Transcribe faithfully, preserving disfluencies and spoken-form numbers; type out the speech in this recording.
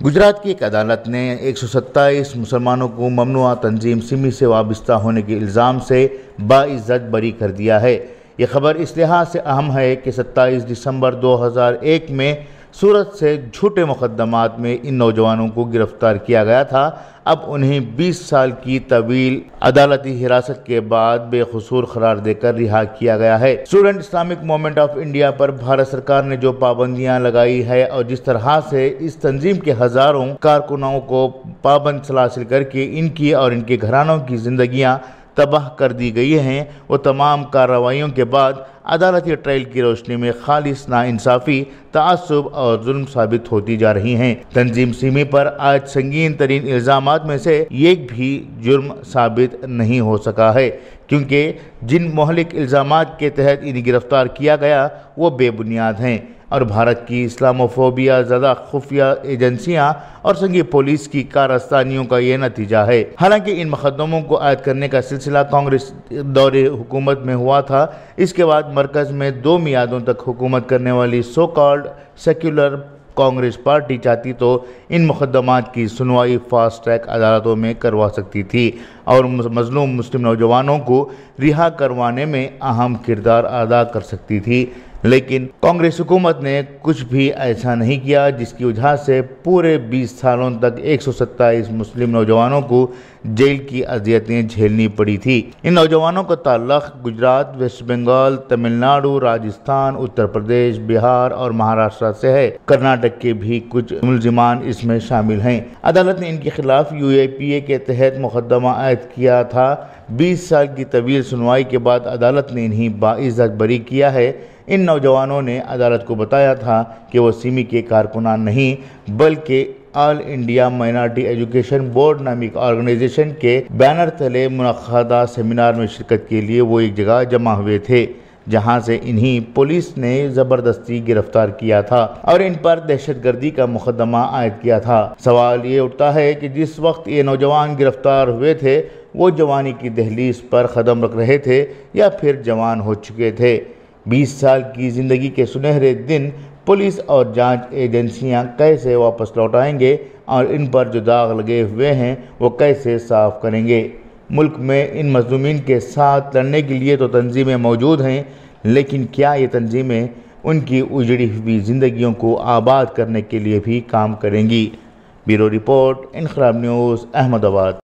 गुजरात की एक अदालत ने एक सौ सत्ताईस मुसलमानों को ममनुआ तंजीम सिमी से वाबस्ता होने के इल्ज़ाम से बाइज्जत बरी कर दिया है। ये खबर इस लिहाज से अहम है कि सत्ताईस दिसंबर दो हज़ार एक में सूरत से झूठे मुकदमात में इन नौजवानों को गिरफ्तार किया गया था। अब उन्हें बीस साल की तवील अदालती हिरासत के बाद बेकसूर करार देकर रिहा किया गया है। Student Islamic Movement of India पर भारत सरकार ने जो पाबंदियां लगाई है और जिस तरह से इस तंजीम के हजारों कारकुनों को पाबंद सलासिल करके इनकी और इनके घरानों की जिंदगियां तबाह कर दी गई हैं, वो तमाम कार्रवाइयों के बाद अदालती ट्रायल की रोशनी में खालिस नाइंसाफ़ी, तआस्सुब और जुल्म साबित होती जा रही हैं। तंजीम सिमी पर आज संगीन तरीन इल्ज़ामात में से एक भी जुर्म साबित नहीं हो सका है, क्योंकि जिन मोहलिक इल्ज़ामात के तहत इन्हें गिरफ्तार किया गया वो बेबुनियाद हैं और भारत की इस्लामोफोबिया ज़्यादा खुफिया एजेंसियां और संघीय पुलिस की कारस्तानियों का ये नतीजा है। हालांकि इन मुकदमों को आयद करने का सिलसिला कांग्रेस दौरे हुकूमत में हुआ था। इसके बाद मरकज़ में दो मियादों तक हुकूमत करने वाली so called secular Congress party चाहती तो इन मुकदमात की सुनवाई फास्ट ट्रैक अदालतों में करवा सकती थी और मजलूम मुस्लिम नौजवानों को रिहा करवाने में अहम किरदार अदा कर सकती थी। लेकिन कांग्रेस हुकूमत ने कुछ भी ऐसा नहीं किया, जिसकी वजह से पूरे बीस सालों तक एक सौ सत्ताईस मुस्लिम नौजवानों को जेल की अजियतें झेलनी पड़ी थी। इन नौजवानों का ताल्लुक गुजरात, वेस्ट बंगाल, तमिलनाडु, राजस्थान, उत्तर प्रदेश, बिहार और महाराष्ट्र से है। कर्नाटक के भी कुछ मुलजिमान इसमें शामिल हैं। अदालत ने इनके खिलाफ यू ए पी ए के तहत मुकदमा आयद किया था। बीस साल की तवील सुनवाई के बाद अदालत ने इन्हें बाइज्जत बरी किया है। इन नौजवानों ने अदालत को बताया था कि वो सिमी के कारकुनान नहीं बल्कि All India Minority Education Board नामिक ऑर्गेनाइजेशन के बैनर तले मुनक़दा सेमिनार में शिरकत के लिए वो एक जगह जमा हुए थे, जहां से इन्हीं पुलिस ने ज़बरदस्ती गिरफ्तार किया था और इन पर दहशतगर्दी का मुकदमा आयद किया था। सवाल ये उठता है कि जिस वक्त ये नौजवान गिरफ्तार हुए थे वो जवानी की दहलीज पर कदम रख रहे थे या फिर जवान हो चुके थे। बीस साल की ज़िंदगी के सुनहरे दिन पुलिस और जांच एजेंसियां कैसे वापस लौटाएंगे और इन पर जो दाग लगे हुए हैं वो कैसे साफ करेंगे। मुल्क में इन मज़लूमीन के साथ लड़ने के लिए तो तंजीमें मौजूद हैं, लेकिन क्या ये तंजीमें उनकी उजड़ी हुई ज़िंदगियों को आबाद करने के लिए भी काम करेंगी? Bureau report, Inquilab news, Ahmedabad.